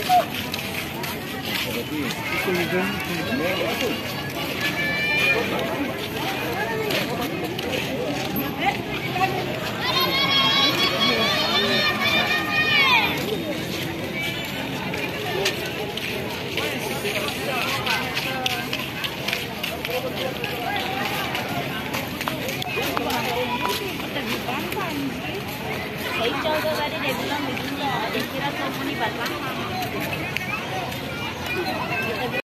Thấy chơi tôi ra đi để bilang begini loh, dikira telepon di batang.